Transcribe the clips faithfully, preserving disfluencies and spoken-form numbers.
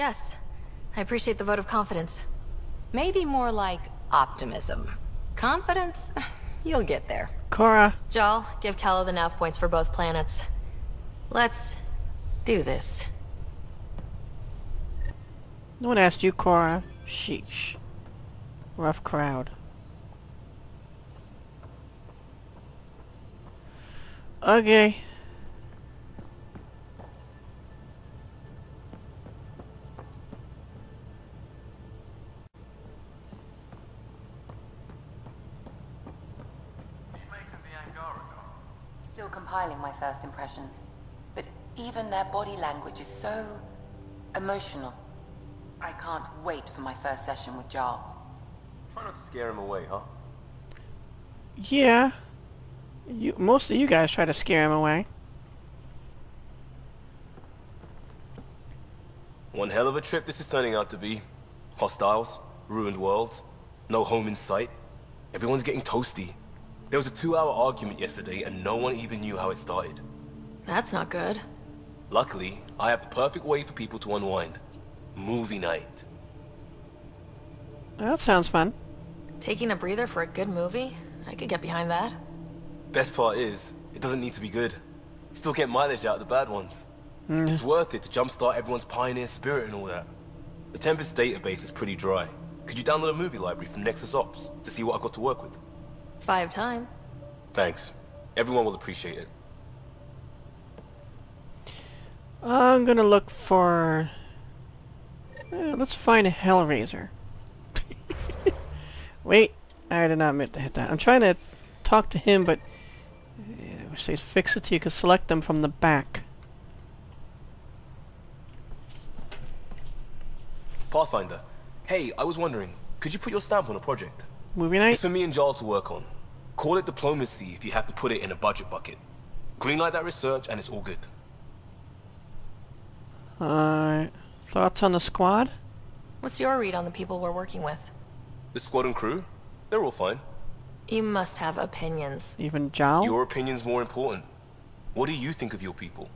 Yes. I appreciate the vote of confidence. Maybe more like optimism. Confidence? You'll get there. Cora. Jal, give Callow the nav points for both planets. Let's do this. No one asked you, Cora. Sheesh. Rough crowd. Okay. Still compiling my first impressions. But even their body language is so emotional. I can't wait for my first session with Jarl. Try not to scare him away, huh? Yeah. You, most of you guys try to scare him away. One hell of a trip this is turning out to be. Hostiles, ruined worlds, no home in sight. Everyone's getting toasty. There was a two-hour argument yesterday and no one even knew how it started. That's not good. Luckily, I have the perfect way for people to unwind. Movie night. That sounds fun. Taking a breather for a good movie? I could get behind that. Best part is, it doesn't need to be good. Still get mileage out of the bad ones. Mm. It's worth it to jumpstart everyone's pioneer spirit and all that. The Tempest database is pretty dry. Could you download a movie library from Nexus Ops to see what I've got to work with? Five time. Thanks. Everyone will appreciate it. I'm gonna look for... Uh, let's find a Hellraiser. Wait, I did not meant to hit that. I'm trying to talk to him, but uh, it says fixity. You can select them from the back. Pathfinder. Hey, I was wondering, could you put your stamp on a project? Movie night? It's for me and Jarl to work on. Call it diplomacy if you have to put it in a budget bucket. Greenlight that research and it's all good. Uh, thoughts on the squad? What's your read on the people we're working with? The squad and crew? They're all fine. You must have opinions. Even Jal? Your opinion's more important. What do you think of your people?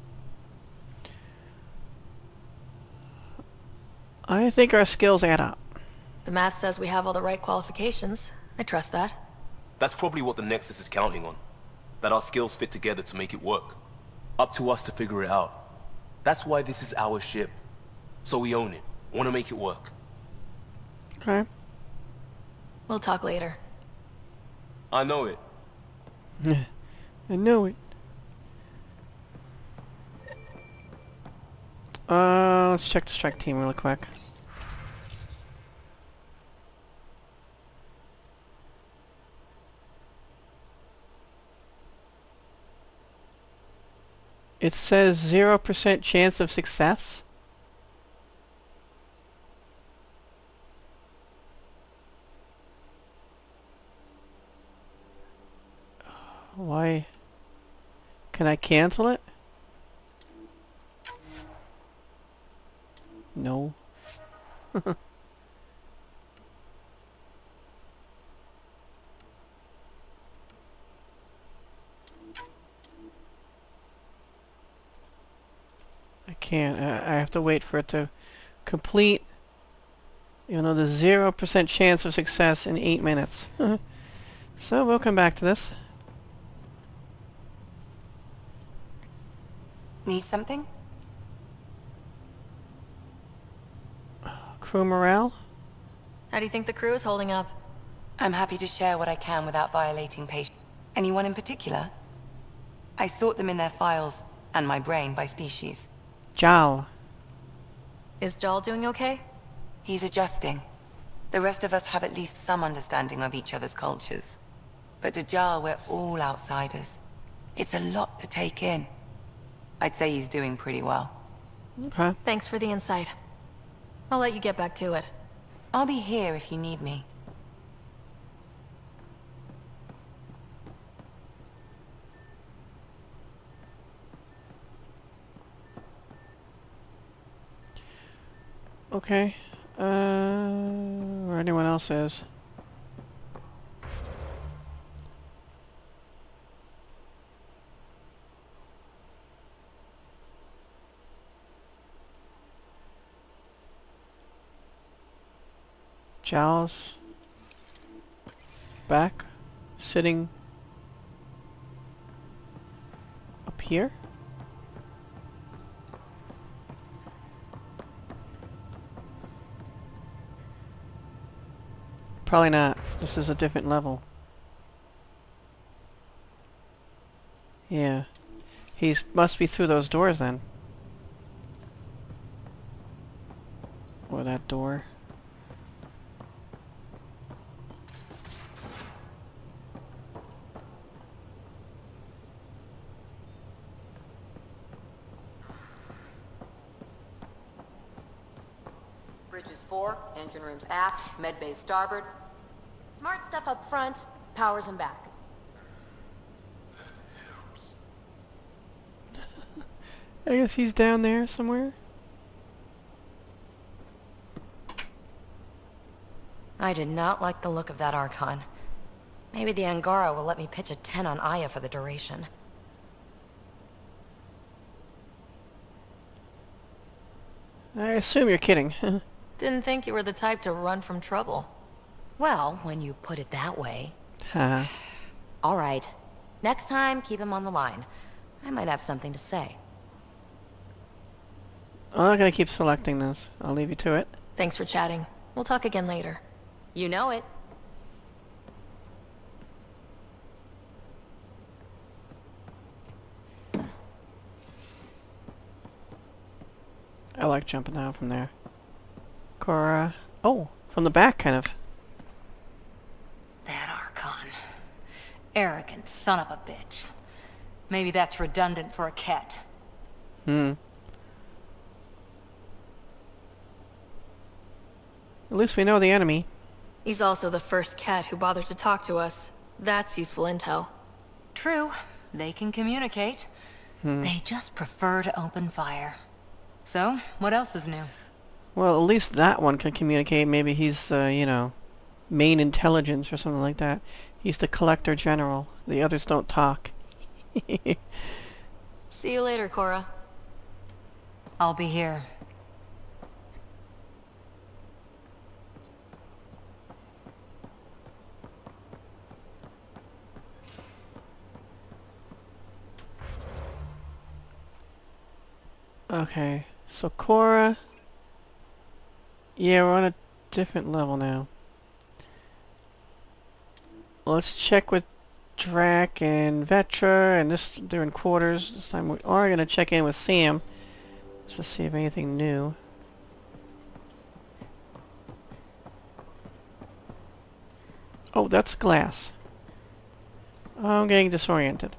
I think our skills add up. The math says we have all the right qualifications. I trust that. That's probably what the Nexus is counting on. That our skills fit together to make it work. Up to us to figure it out. That's why this is our ship. So we own it. Want to make it work. Okay. We'll talk later. I know it. I know it. Uh, let's check the strike team really quick. It says zero percent chance of success. Why? Can I cancel it? No. I can't. I, I have to wait for it to complete. Even though there's zero percent chance of success in eight minutes. So we'll come back to this. Need something? Crew morale? How do you think the crew is holding up? I'm happy to share what I can without violating patience. Anyone in particular? I sort them in their files, and my brain by species. Jal. Is Jal doing okay? He's adjusting. The rest of us have at least some understanding of each other's cultures. But to Jar, we're all outsiders. It's a lot to take in. I'd say he's doing pretty well. Okay. Thanks for the insight. I'll let you get back to it. I'll be here if you need me. Okay. Uh, where anyone else is. Giles. Back. Sitting up here. Probably not. This is a different level. Yeah. He must be through those doors then. Or that door. Bridges four, engine rooms aft, med bay starboard. Smart stuff up front, powers them back. I guess he's down there somewhere. I did not like the look of that Archon. Maybe the Angara will let me pitch a ten on Aya for the duration. I assume you're kidding. Didn't think you were the type to run from trouble. Well, when you put it that way. Haha. All right. Next time, keep him on the line. I might have something to say. I'm not gonna keep selecting this. I'll leave you to it. Thanks for chatting. We'll talk again later. You know it. I like jumping out from there. Cora. Oh, from the back, kind of. That Archon. Arrogant son of a bitch. Maybe that's redundant for a cat. Hmm. At least we know the enemy. He's also the first cat who bothered to talk to us. That's useful intel. True, they can communicate. Hmm. They just prefer to open fire. So, what else is new? Well, at least that one can communicate. Maybe he's the, you know, main intelligence or something like that. He's the collector general. The others don't talk. See you later, Cora. I'll be here. Okay, so Cora... Yeah, we're on a different level now. Let's check with Drac and Vetra, and this they're in quarters. This time we are going to check in with Sam, just to see if anything new. Oh, that's glass. I'm getting disoriented.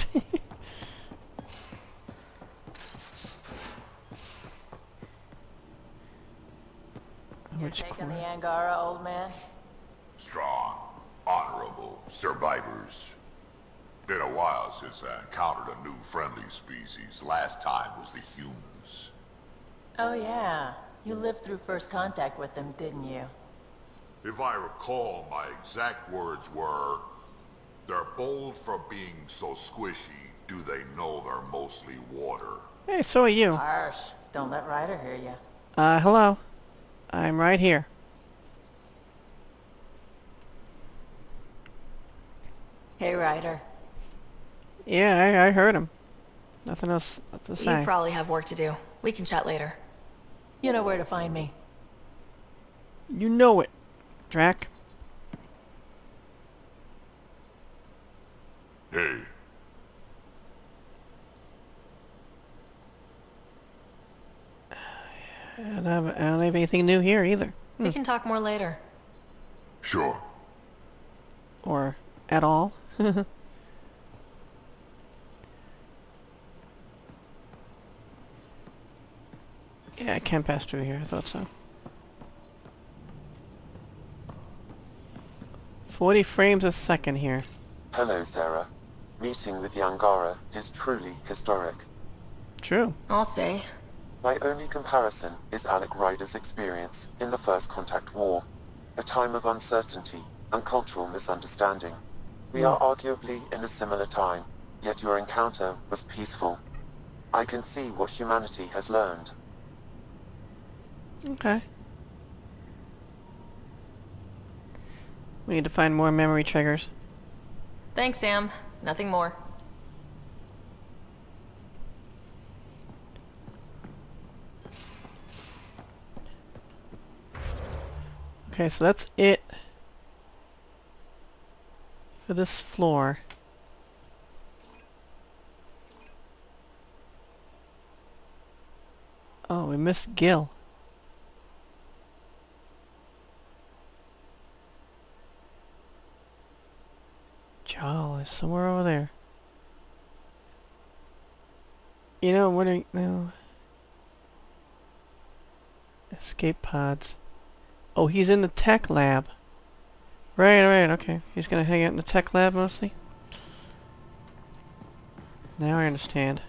You're taking the Angara, old man? Strong, honorable survivors. Been a while since I encountered a new friendly species. Last time was the humans. Oh yeah, you lived through first contact with them, didn't you? If I recall, my exact words were, they're bold for being so squishy, do they know they're mostly water? Hey, so are you. Harsh. Don't let Ryder hear you. Uh, hello. I'm right here. Hey, Ryder. Yeah, I, I heard him. Nothing else to say. You probably have work to do. We can chat later. You know where to find me. You know it, Drac. Hey. I don't have, I don't have anything new here either. We can talk more later. Sure. Or at all. Yeah, I can pass through here. I thought so. forty frames a second here. Hello, Sarah. Meeting with the Angara is truly historic. True. I'll say. My only comparison is Alec Ryder's experience in the First Contact War, a time of uncertainty and cultural misunderstanding. We are arguably in a similar time, yet your encounter was peaceful. I can see what humanity has learned. Okay. We need to find more memory triggers. Thanks, Sam. Nothing more. Okay, so that's it for this floor. Oh, we missed Gil. Jal is somewhere over there. You know, what are you... No. Escape pods. Oh, he's in the tech lab. Right, right, okay. He's gonna hang out in the tech lab mostly. Now I understand.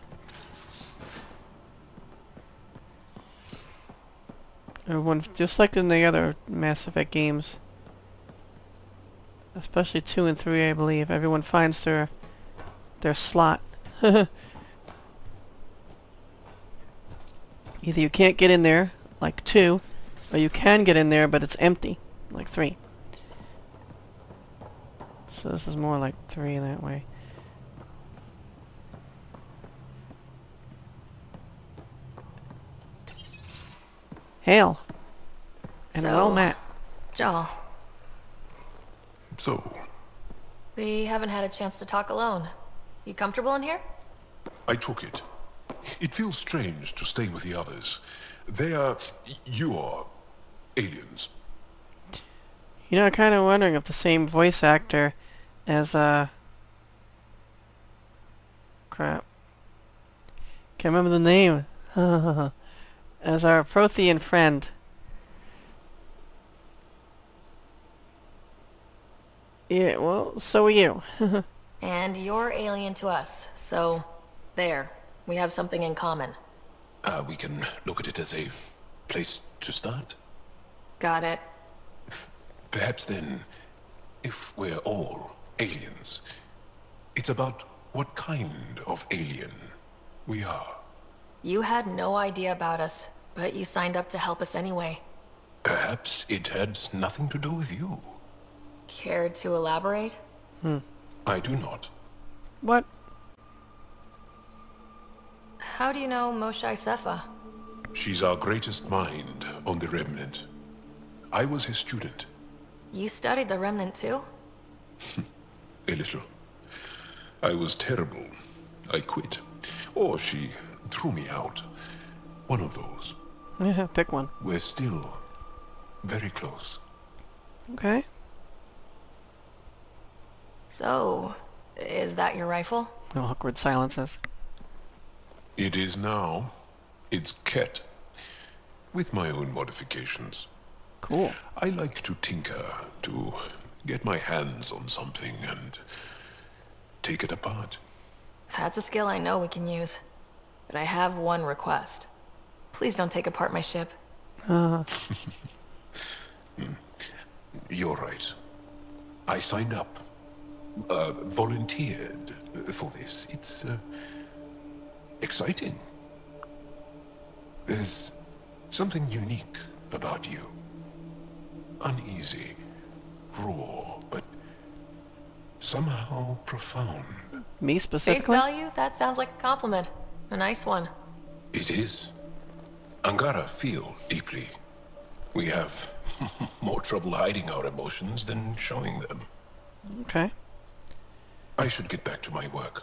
Everyone, just like in the other Mass Effect games, especially two and three, I believe, everyone finds their their slot. Either you can't get in there, like two, or you can get in there, but it's empty, like three. So this is more like three that way. Hail. And So, well met. Joel, So, we haven't had a chance to talk alone. You comfortable in here? I took it. It feels strange to stay with the others. They are... you are... aliens. You know, I'm kind of wondering if the same voice actor as, uh... crap. Can't remember the name. As our Prothean friend. Yeah, well, so are you. And you're alien to us, so... there. We have something in common. Uh, we can look at it as a place to start. Got it. Perhaps then, if we're all aliens, it's about what kind of alien we are. You had no idea about us, but you signed up to help us anyway. Perhaps it had nothing to do with you. Care to elaborate? Hmm. I do not. What? How do you know Moshae Sepha? She's our greatest mind on the Remnant. I was his student. You studied the Remnant too? A little. I was terrible. I quit. Or she threw me out. One of those. Yeah, pick one. We're still very close. Okay. So, is that your rifle? Awkward silences. It is now. It's Ket. With my own modifications. Cool. I like to tinker, to get my hands on something and take it apart. That's a skill I know we can use. But I have one request. Please don't take apart my ship. Uh. You're right. I signed up. Uh, volunteered for this. It's, uh, exciting. There's something unique about you. Uneasy, raw, but somehow profound. Me Face specifically? value? That sounds like a compliment. A nice one. It is. Angara feel deeply. We have more trouble hiding our emotions than showing them. Okay. I should get back to my work.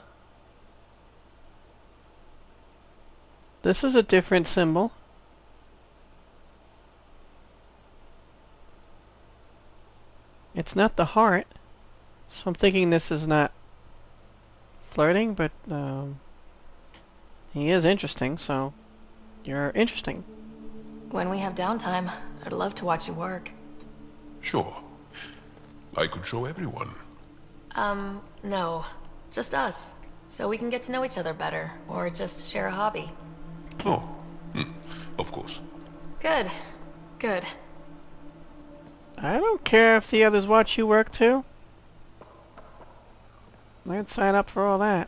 This is a different symbol. It's not the heart. So I'm thinking this is not flirting, but um, he is interesting, so you're interesting. When we have downtime, I'd love to watch you work. Sure. I could show everyone. Um, no. Just us. So we can get to know each other better, or just share a hobby. Oh, hmm. Of course. Good. Good. I don't care if the others watch you work too. I'd sign up for all that.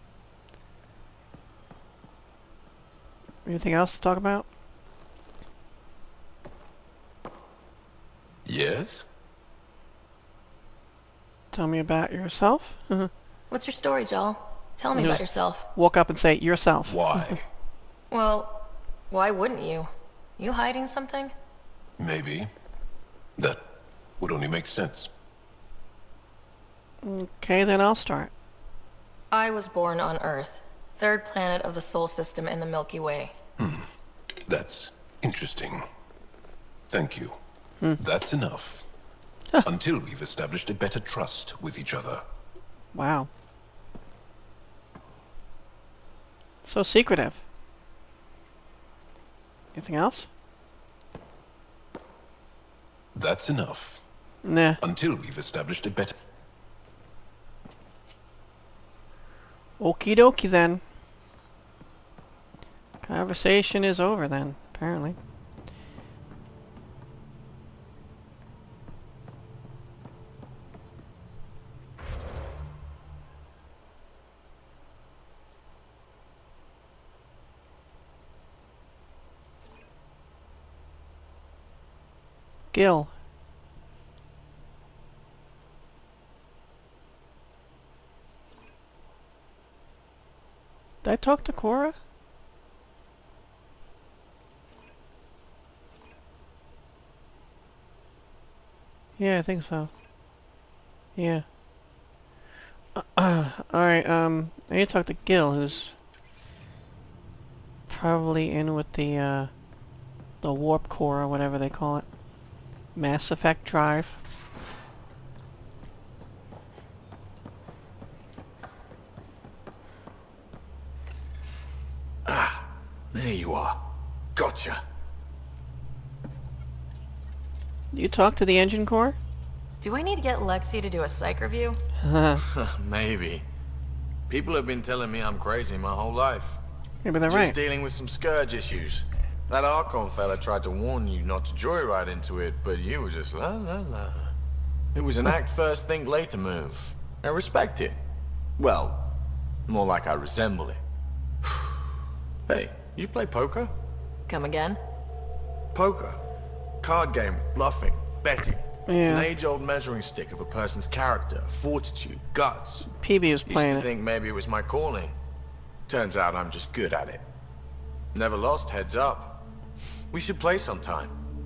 Anything else to talk about? Yes? Tell me about yourself. What's your story, Joel? Tell me Just about yourself. Walk up and say, yourself. Why? Well, why wouldn't you? You hiding something? Maybe. That would only make sense. Okay, then I'll start. I was born on Earth, third planet of the Sol system in the Milky Way. Hmm. That's interesting. Thank you. Hmm. That's enough. Until we've established a better trust with each other. Wow. So secretive. Anything else? That's enough. Nah. Until we've established a better... Okie dokie then. Conversation is over then, apparently. Gil. Did I talk to Cora? Yeah, I think so. Yeah. Uh, uh, Alright, um, I need to talk to Gil, who's probably in with the, uh, the warp core or whatever they call it. Mass Effect drive. Ah, there you are. Gotcha. You talk to the engine core? Do I need to get Lexi to do a psych review? Maybe. People have been telling me I'm crazy my whole life. Maybe they're Just right. dealing with some scourge issues. That Archon fella tried to warn you not to joyride into it, but you were just la la la. It was an act first, think later move. I respect it. Well, more like I resemble it. Hey, you play poker? Come again? Poker. Card game, bluffing, betting. It's Yeah. an age-old measuring stick of a person's character, fortitude, guts. P B was Used playing to it. think maybe it was my calling. Turns out I'm just good at it. Never lost heads up. We should play sometime.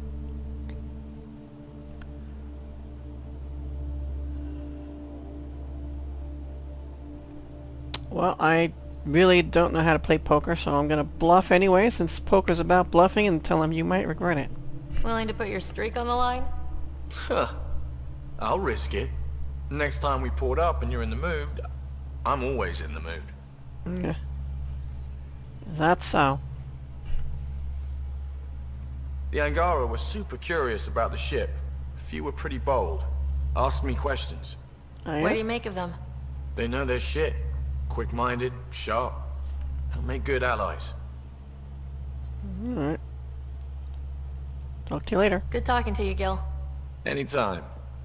Well, I really don't know how to play poker, so I'm gonna bluff anyway, since poker's about bluffing, and tell him you might regret it. Willing to put your streak on the line? Huh. I'll risk it. Next time we port up and you're in the mood, I'm always in the mood. Yeah. That's so. The Angara were super curious about the ship. A few were pretty bold. Asked me questions. Oh, What do yeah? you make of them? They know their shit. Quick-minded, sharp. They'll make good allies. Alright. Talk to you later. Good talking to you, Gil. Anytime.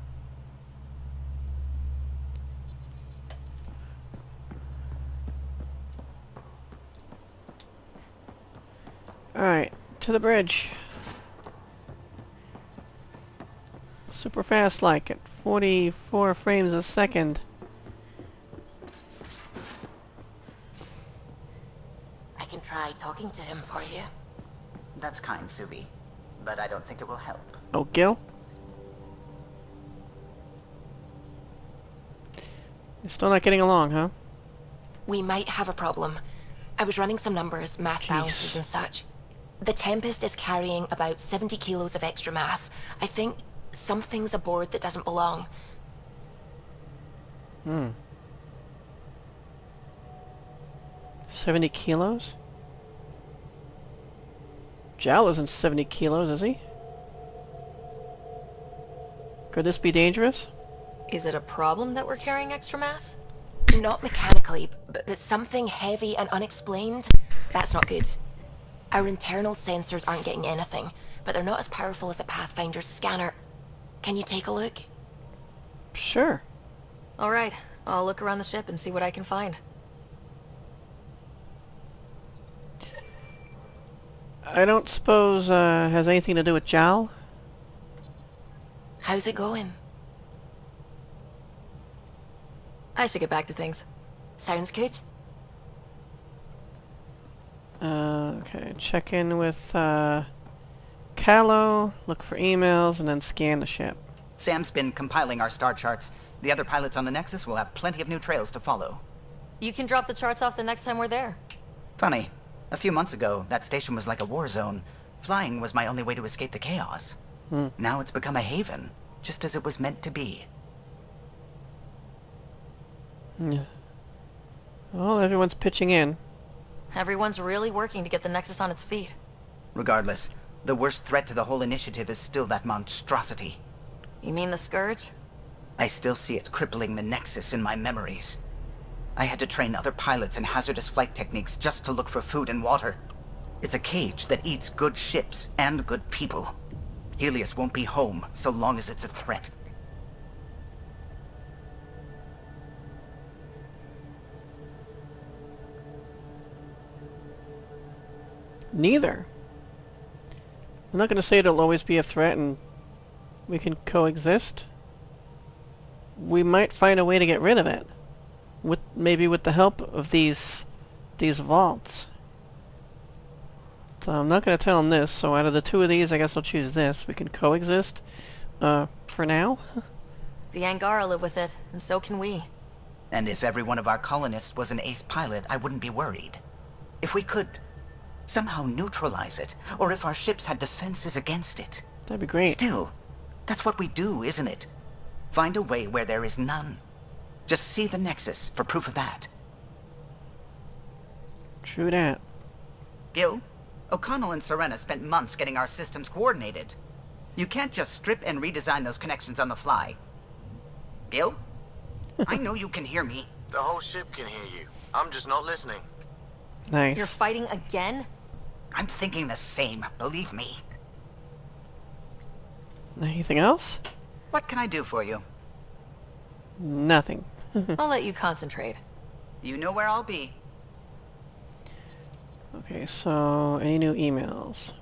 Alright, to the bridge. Super fast like at forty-four frames a second. I can try talking to him for you. That's kind, Subi. But I don't think it will help. Oh, Gil? You're still not getting along, huh? We might have a problem. I was running some numbers, mass Jeez. balances and such. The Tempest is carrying about seventy kilos of extra mass. I think something's aboard that doesn't belong. Hmm. seventy kilos? Jal isn't seventy kilos, is he? Could this be dangerous? Is it a problem that we're carrying extra mass? Not mechanically, but, but something heavy and unexplained. That's not good. Our internal sensors aren't getting anything, but they're not as powerful as a Pathfinder's scanner. Can you take a look? Sure. Alright, I'll look around the ship and see what I can find. I don't suppose uh has anything to do with Jal? How's it going? I should get back to things. Sounds good. Uh, okay, check in with, uh, Callow, look for emails, and then scan the ship. Sam's been compiling our star charts. The other pilots on the Nexus will have plenty of new trails to follow. You can drop the charts off the next time we're there. Funny. A few months ago, that station was like a war zone. Flying was my only way to escape the chaos. Hmm. Now it's become a haven, just as it was meant to be. Yeah. Well, everyone's pitching in. Everyone's really working to get the Nexus on its feet. Regardless, the worst threat to the whole initiative is still that monstrosity. You mean the Scourge? I still see it crippling the Nexus in my memories. I had to train other pilots in hazardous flight techniques just to look for food and water. It's a cage that eats good ships and good people. Helios won't be home so long as it's a threat. Neither. I'm not going to say it'll always be a threat and we can coexist. We might find a way to get rid of it. With maybe with the help of these these vaults. So I'm not going to tell him this, so out of the two of these I guess I'll choose this. We can coexist uh, for now. The Angara live with it, and so can we. And if every one of our colonists was an ace pilot, I wouldn't be worried. If we could somehow neutralize it, or if our ships had defenses against it. That'd be great. Still, that's what we do, isn't it? Find a way where there is none. Just see the Nexus for proof of that. True that. Gil, O'Connell and Serena spent months getting our systems coordinated. You can't just strip and redesign those connections on the fly. Gil? I know you can hear me. The whole ship can hear you. I'm just not listening. Nice. You're fighting again? I'm thinking the same, believe me. Anything else? What can I do for you? Nothing. I'll let you concentrate. You know where I'll be. Okay, so any new emails?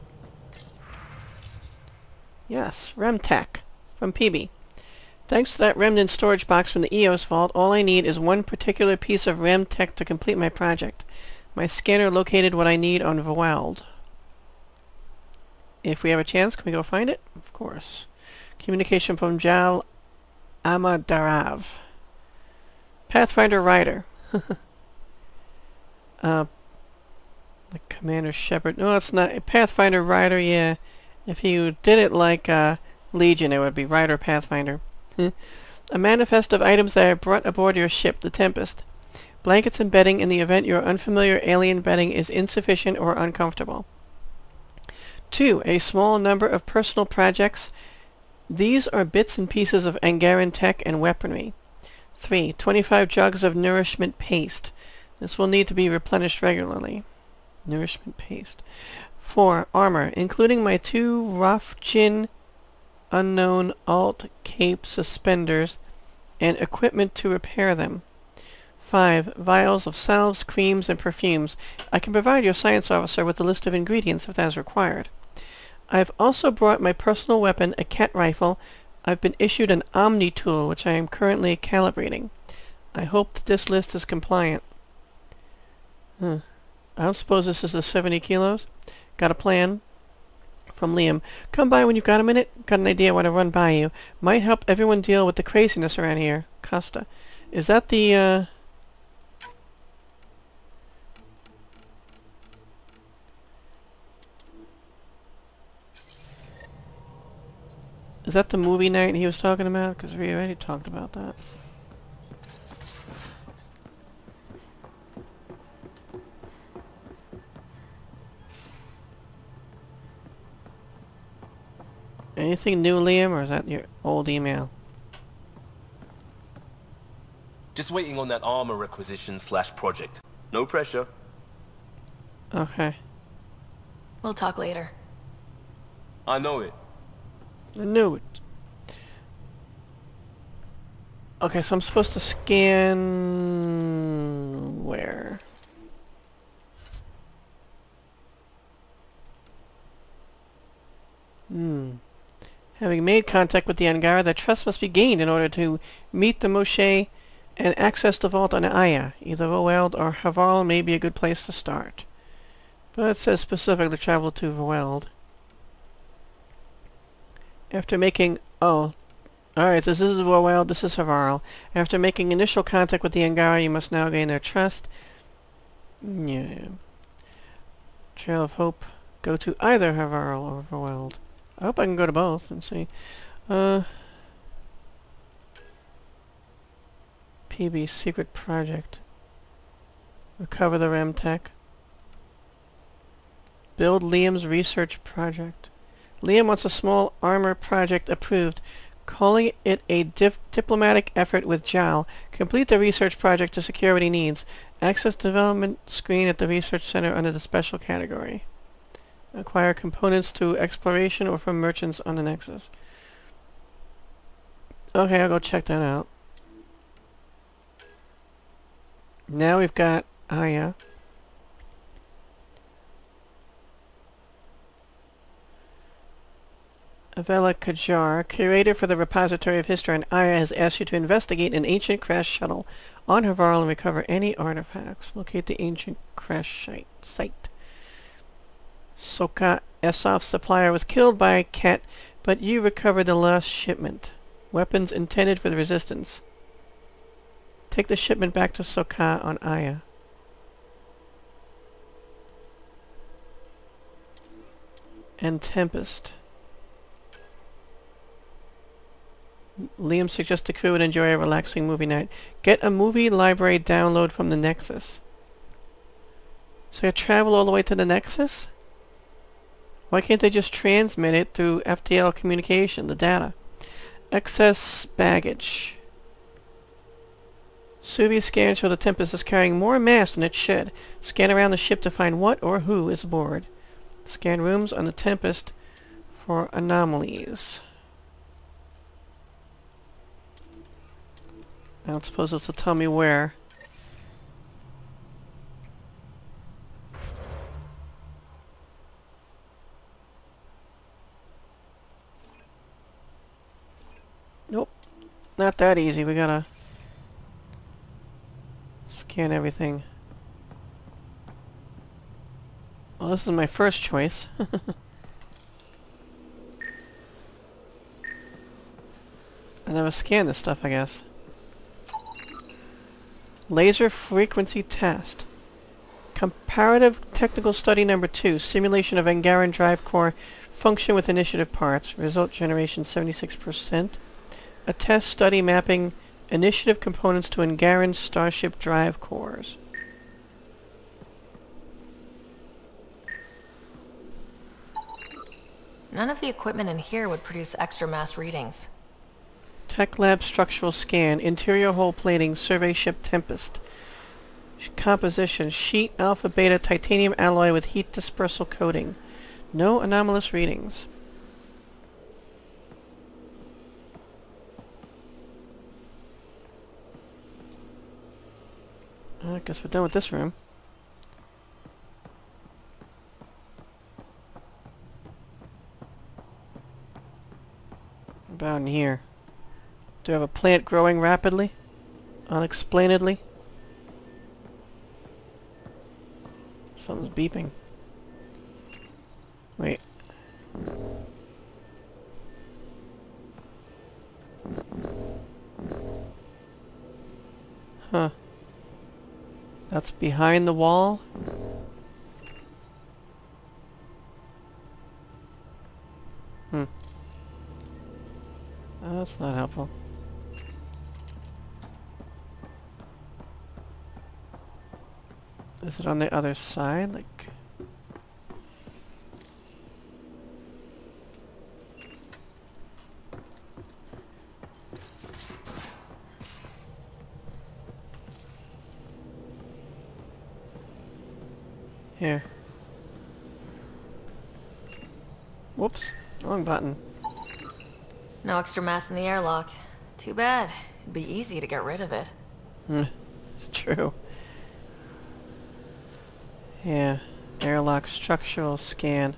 Yes, Remtech from P B. Thanks to that remnant storage box from the E O S vault, all I need is one particular piece of Remtech to complete my project. My scanner located what I need on Voweld. If we have a chance, can we go find it? Of course. Communication from Jal Amadarav. Pathfinder Rider. uh, the Commander Shepard. No, it's not. Pathfinder Rider, yeah. If you did it like uh, Legion, it would be Rider Pathfinder. A manifest of items that I brought aboard your ship, the Tempest. Blankets and bedding in the event your unfamiliar alien bedding is insufficient or uncomfortable. Two, a small number of personal projects. These are bits and pieces of Angaran tech and weaponry. Three, twenty-five jugs of nourishment paste. This will need to be replenished regularly. Nourishment paste. Four, armor, including my two Rafchin unknown alt cape suspenders and equipment to repair them. Five, vials of salves, creams, and perfumes. I can provide your science officer with a list of ingredients if that is required. I've also brought my personal weapon, a cat rifle. I've been issued an Omni tool, which I am currently calibrating. I hope that this list is compliant. Huh. I don't suppose this is the seventy kilos. Got a plan. From Liam. Come by when you've got a minute. Got an idea what to run by you. Might help everyone deal with the craziness around here. Costa. Is that the, uh... Is that the movie night he was talking about? Because we already talked about that. Anything new, Liam, or is that your old email? Just waiting on that armor requisition slash project. No pressure. Okay. We'll talk later. I know it. I knew it. Okay, so I'm supposed to scan... where? Hmm. Having made contact with the Angara, that trust must be gained in order to meet the Moshe and access the vault on Aya. Either Voeld or Havarl may be a good place to start. But it says specifically travel to Voeld. After making... Oh. Alright, this is Voeld, this is Havarl. After making initial contact with the Angara, you must now gain their trust. Yeah. Trail of Hope. Go to either Havarl or Voeld. I hope I can go to both and see. Uh... P B Secret Project. Recover the RAM tech. Build Liam's research project. Liam wants a small armor project approved, calling it a dif diplomatic effort with Jal. Complete the research project to secure what he needs. Access development screen at the research center under the special category. Acquire components through exploration or from merchants on the Nexus. Okay, I'll go check that out. Now we've got Aya. Avella Kajar, curator for the Repository of History on Aya, has asked you to investigate an ancient crash shuttle on Havarl and recover any artifacts. Locate the ancient crash site. Soka Esof's supplier was killed by Ket, but you recovered the lost shipment. Weapons intended for the Resistance. Take the shipment back to Soka on Aya. And Tempest. Liam suggests the crew would enjoy a relaxing movie night. Get a movie library download from the Nexus. So you travel all the way to the Nexus? Why can't they just transmit it through F T L communication, the data? Excess baggage. Suvi scans show the Tempest is carrying more mass than it should. Scan around the ship to find what or who is aboard. Scan rooms on the Tempest for anomalies. I don't suppose this will tell me where. Nope. Not that easy. We gotta scan everything. Well, this is my first choice. I never scanned this stuff, I guess. Laser frequency test. Comparative technical study number two. Simulation of Angaran drive core function with initiative parts. Result generation seventy-six percent. A test study mapping initiative components to Angaran starship drive cores. None of the equipment in here would produce extra mass readings. Tech lab structural scan. Interior hull plating. Survey ship Tempest. Sh composition. Sheet alpha beta titanium alloy with heat dispersal coating. No anomalous readings. I guess we're done with this room. What about in here? Do I have a plant growing rapidly? Unexplainedly? Something's beeping. Wait. Huh. That's behind the wall? Hmm. Oh, that's not helpful. Is it on the other side? Like... Here. Whoops. Wrong button. No extra mass in the airlock. Too bad. It'd be easy to get rid of it. Hmm. It's true. Yeah. Airlock structural scan.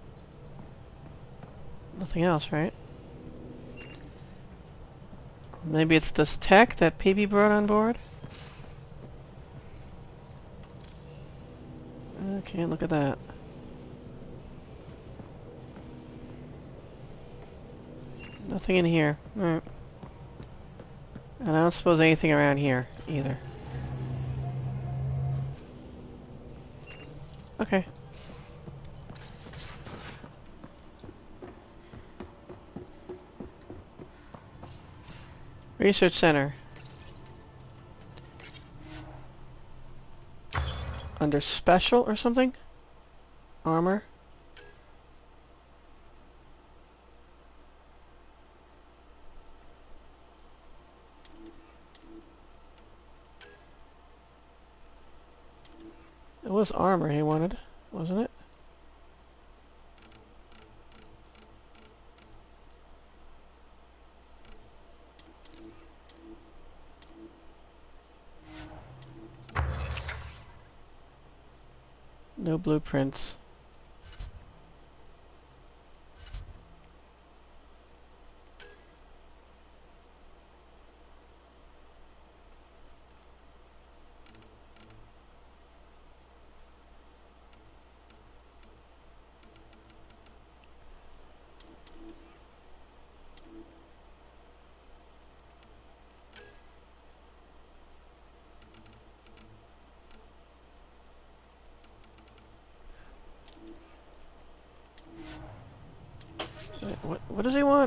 Nothing else, right? Maybe it's this tech that P B brought on board? Okay, look at that. Nothing in here. Alright. And I don't suppose anything around here, either. Okay. Research Center. Under Special or something? Armor? It was armor he wanted, wasn't it? No blueprints. What, what does he want?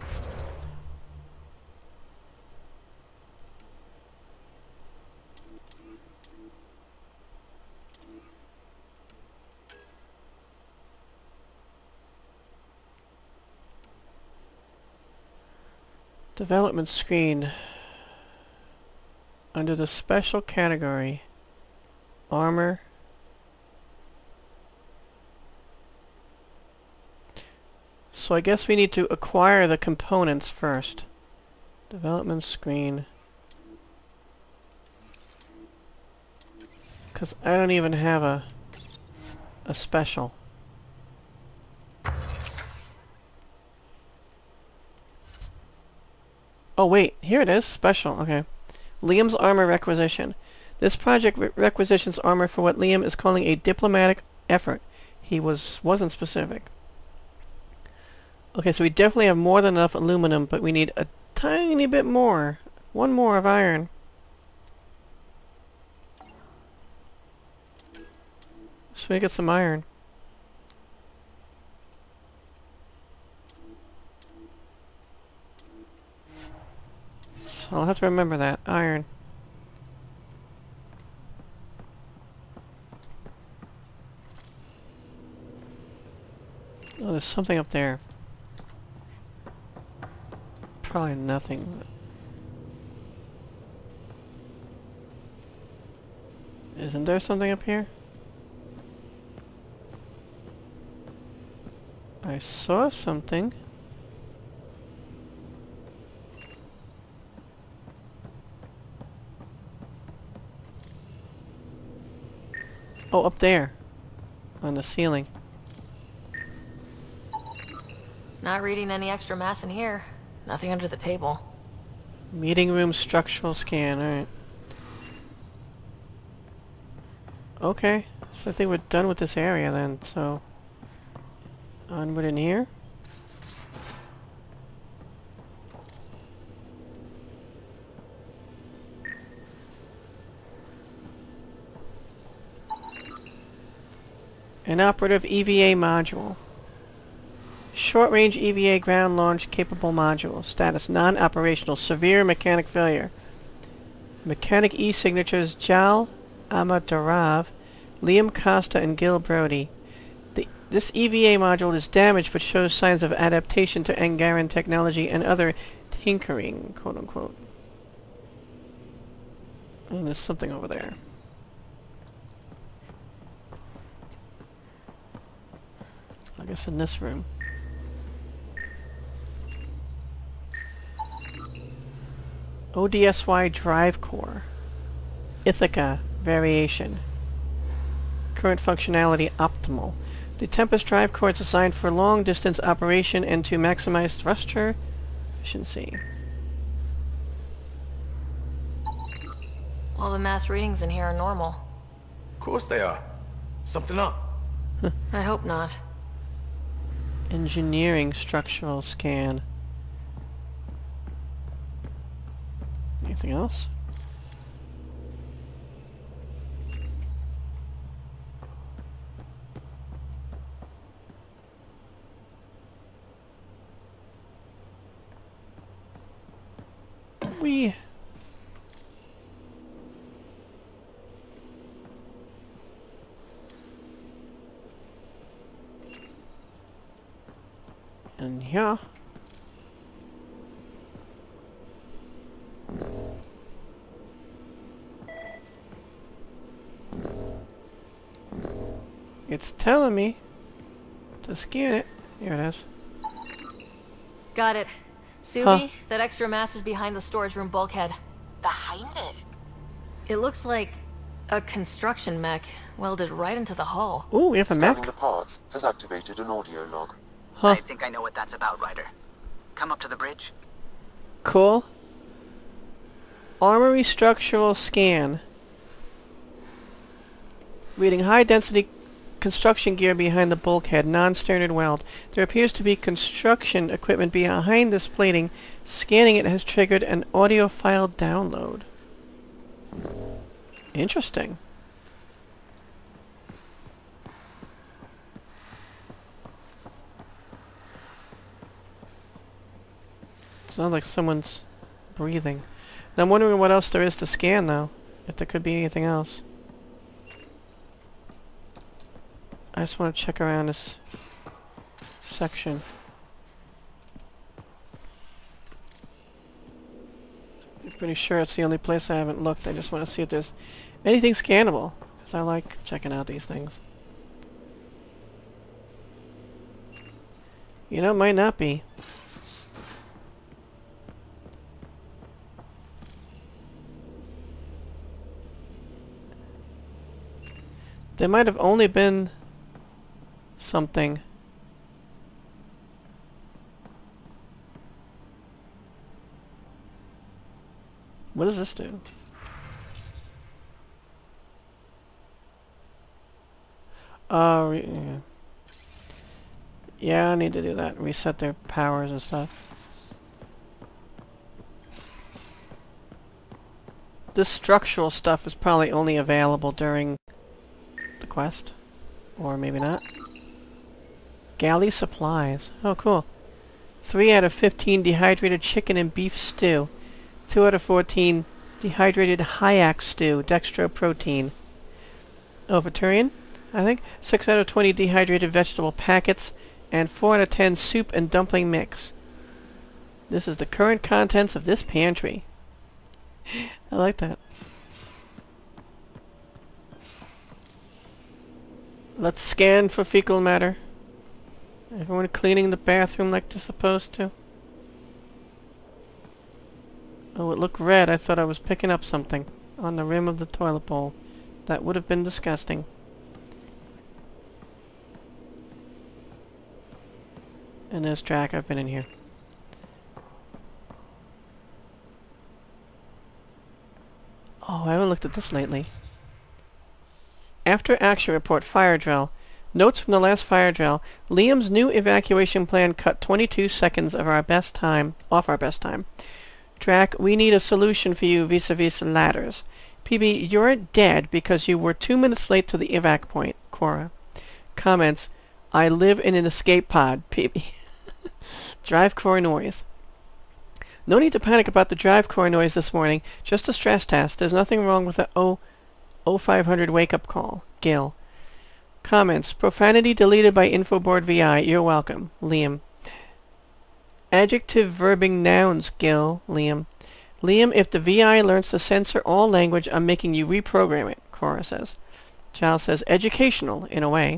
Development screen. Under the special category, armor. So I guess we need to acquire the components first. Development screen. Because I don't even have a a special. Oh wait, here it is. Special. Okay. Liam's armor requisition. This project re requisitions armor for what Liam is calling a diplomatic effort. He was wasn't specific. Okay, so we definitely have more than enough aluminum, but we need a tiny bit more. One more of iron. So we get some iron. So I'll have to remember that. Iron. Oh, there's something up there. Probably nothing. Isn't there something up here? I saw something. Oh, up there. On the ceiling. Not reading any extra mass in here. Nothing under the table. Meeting room structural scan, alright. Okay, so I think we're done with this area then, so... onward in here. Inoperative E V A module. Short-range E V A ground launch capable module. Status non-operational. Severe mechanic failure. Mechanic E-signatures Jal Amadarav, Liam Costa, and Gil Brody. The, this E V A module is damaged but shows signs of adaptation to Angaran technology and other tinkering, quote-unquote. And there's something over there. I guess in this room. O D S Y drive core. Ithaca variation. Current functionality optimal. The Tempest drive core is designed for long distance operation and to maximize thruster efficiency. All the mass readings in here are normal. Of course they are. Something up. I hope not. Engineering structural scan. Anything else? We and here. It's telling me to scan it. Here it is. Got it. Suvi, Huh. that extra mass is behind the storage room bulkhead. Behind it? It looks like a construction mech welded right into the hull. Ooh, we have a Scanning mech. the parts has activated an audio log. Huh. I think I know what that's about, Ryder. Come up to the bridge. Cool. Armory structural scan. Reading high density construction gear behind the bulkhead, non-standard weld. There appears to be construction equipment behind this plating. Scanning it has triggered an audio file download. Interesting. Sounds like someone's breathing. And I'm wondering what else there is to scan now. If there could be anything else. I just want to check around this section. I'm pretty sure it's the only place I haven't looked. I just want to see if there's anything scannable. Because I like checking out these things. You know, it might not be. There might have only been something. What does this do? Oh, re yeah. Yeah, I need to do that. Reset their powers and stuff. This structural stuff is probably only available during the quest. Or maybe not. Galley supplies. Oh, cool. three out of fifteen dehydrated chicken and beef stew. two out of fourteen dehydrated Hyak stew, dextro protein. Oh, Veturian, I think. six out of twenty dehydrated vegetable packets. And four out of ten soup and dumpling mix. This is the current contents of this pantry. I like that. Let's scan for fecal matter. Everyone cleaning the bathroom like they're supposed to. Oh, it looked red. I thought I was picking up something on the rim of the toilet bowl. That would have been disgusting. And there's Drac. I've been in here. Oh, I haven't looked at this lately. After action report, fire drill. Notes from the last fire drill. Liam's new evacuation plan cut twenty-two seconds of our best time, off our best time. Drac, we need a solution for you vis-a-vis ladders. P B, you're dead because you were two minutes late to the evac point. Cora. Comments. I live in an escape pod. P B. Drive core noise. No need to panic about the drive core noise this morning. Just a stress test. There's nothing wrong with the O five hundred wake-up call. Gil. Comments. Profanity deleted by Infoboard V I. You're welcome. Liam. Adjective verbing nouns. Gil. Liam. Liam, if the V I learns to censor all language, I'm making you reprogram it. Cora says. Giles says educational, in a way.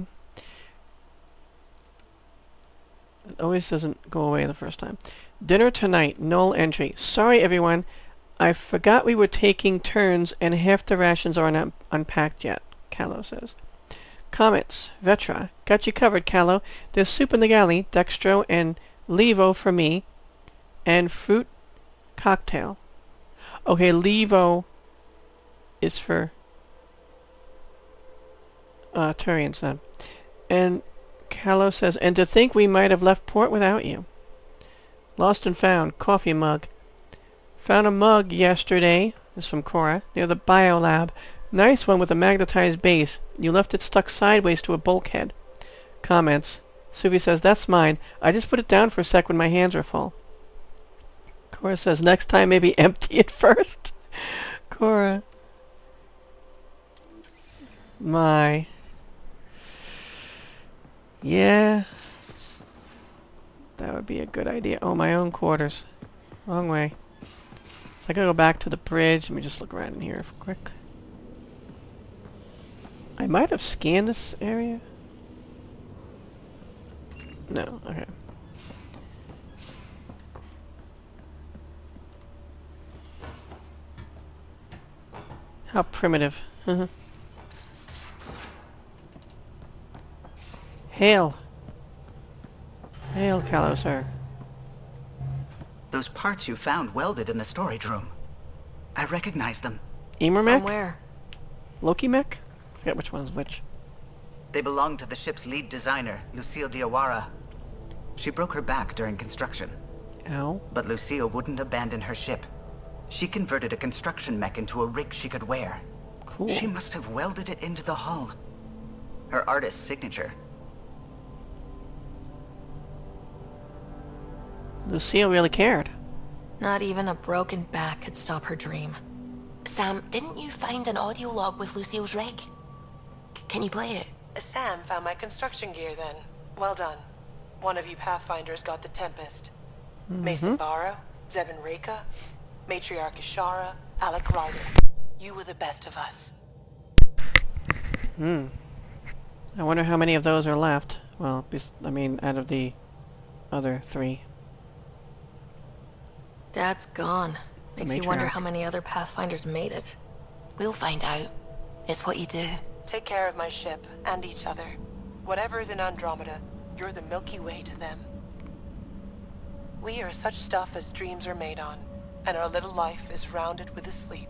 It always doesn't go away the first time. Dinner tonight. Null entry. Sorry, everyone. I forgot we were taking turns and half the rations are not unpacked yet. Callow says. Comments. Vetra. Got you covered, Callow. There's soup in the galley. Dextro and Levo for me. And fruit cocktail. Okay, Levo is for uh, Turians then. And Callow says, and to think we might have left port without you. Lost and found. Coffee mug. Found a mug yesterday. This is from Cora. Near the biolab. Nice one with a magnetized base. You left it stuck sideways to a bulkhead. Comments. Suvi says, that's mine. I just put it down for a sec when my hands were full. Cora says, next time maybe empty it first. Cora. My. Yeah. That would be a good idea. Oh, my own quarters. Wrong way. So I gotta go back to the bridge. Let me just look around in here quick. I might have scanned this area. No, okay. How primitive. Hail. Hail, Callow, sir. Those parts you found welded in the storage room. I recognize them. Emer mech? From where? Loki mech? I forget which one's which. They belong to the ship's lead designer, Lucille Diawara. She broke her back during construction. Ow. But Lucille wouldn't abandon her ship. She converted a construction mech into a rig she could wear. Cool. She must have welded it into the hull. Her artist's signature. Lucille really cared. Not even a broken back could stop her dream. Sam, didn't you find an audio log with Lucille's rig? C can you play it? S A M found my construction gear then. Well done. One of you Pathfinders got the Tempest. Mm-hmm. Mason Barrow, Zebin Reka, Matriarch Ishara, Alec Ryder. You were the best of us. Hmm. I wonder how many of those are left. Well, bes I mean, out of the other three. Dad's gone. Makes you wonder matriarch. how many other Pathfinders made it. We'll find out. It's what you do. Take care of my ship and each other. Whatever is in Andromeda, you're the Milky Way to them. We are such stuff as dreams are made on, and our little life is rounded with a sleep.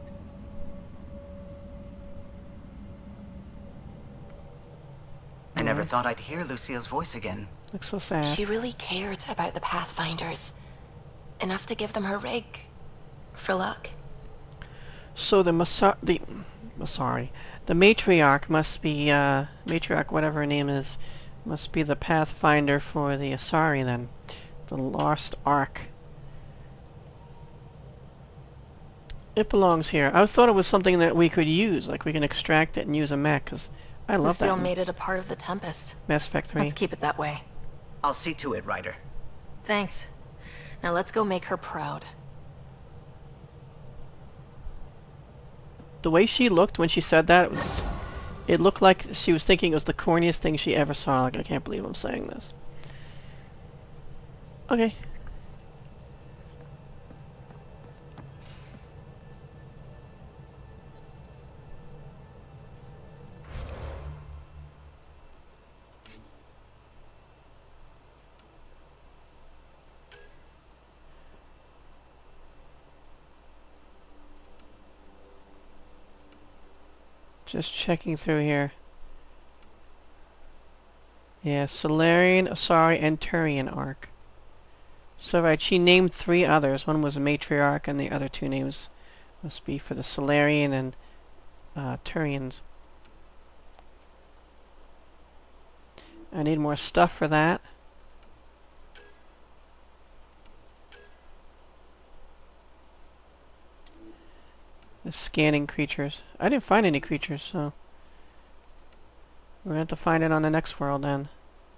I never thought I'd hear Lucille's voice again. Looks so sad. She really cared about the Pathfinders. Enough to give them her rig. For luck. So the Masa the sorry, the matriarch must be uh matriarch, whatever her name is, must be the Pathfinder for the Asari then, the Lost Ark. It belongs here. I thought it was something that we could use, like we can extract it and use a mech, because I love Lucille that. made it a part of the Tempest. Mass Effect three. Let's keep it that way. I'll see to it, Ryder. Thanks. Now let's go make her proud. The way she looked when she said that, it was, it looked like she was thinking it was the corniest thing she ever saw. Like, I can't believe I'm saying this. Okay. Just checking through here. Yeah, Solarian, Asari, and Turian Ark. So right, she named three others. One was a matriarch, and the other two names must be for the Solarian and uh, Turians. I need more stuff for that. The scanning creatures. I didn't find any creatures, so we're going to have to find it on the next world then.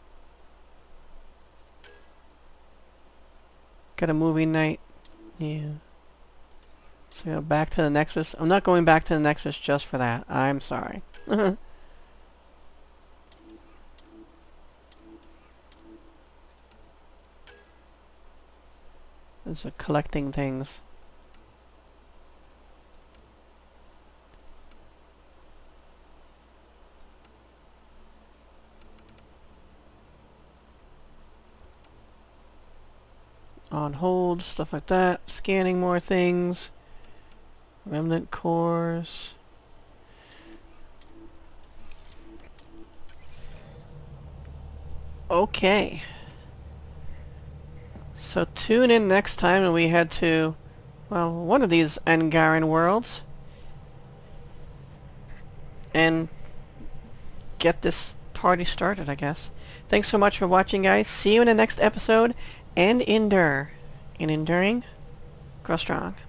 Got a movie night. Yeah. So go back to the Nexus. I'm not going back to the Nexus just for that. I'm sorry. There's a collecting things. On hold, stuff like that. Scanning more things. Remnant cores. Okay. So tune in next time and we head to, well, one of these Angaran worlds. And get this party started, I guess. Thanks so much for watching, guys. See you in the next episode. And endure. In enduring, grow strong.